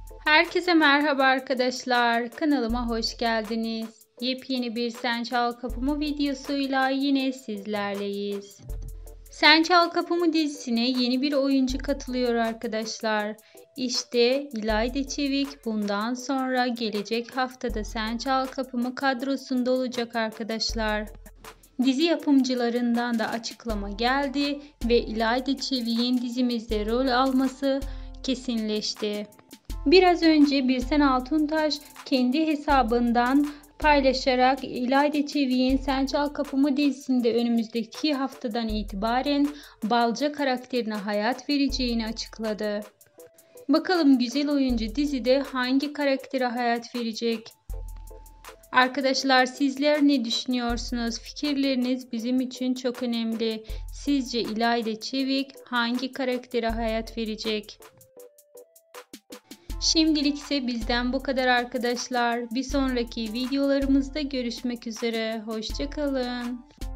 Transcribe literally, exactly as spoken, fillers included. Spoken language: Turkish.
Herkese merhaba arkadaşlar. Kanalıma hoş geldiniz. Yepyeni bir Sen Çal Kapımı videosuyla yine sizlerleyiz. Sen Çal Kapımı dizisine yeni bir oyuncu katılıyor arkadaşlar. İşte İlayda Çevik bundan sonra gelecek haftada Sen Çal Kapımı kadrosunda olacak arkadaşlar. Dizi yapımcılarından da açıklama geldi ve İlayda Çevik'in dizimizde rol alması kesinleşti. Biraz önce Birsen Altuntaş kendi hesabından paylaşarak İlayda Çevik'in Sen Çal Kapımı dizisinde önümüzdeki haftadan itibaren Balca karakterine hayat vereceğini açıkladı. Bakalım güzel oyuncu dizide hangi karaktere hayat verecek? Arkadaşlar sizler ne düşünüyorsunuz? Fikirleriniz bizim için çok önemli. Sizce İlayda Çevik hangi karaktere hayat verecek? Şimdilik ise bizden bu kadar arkadaşlar. Bir sonraki videolarımızda görüşmek üzere. Hoşça kalın.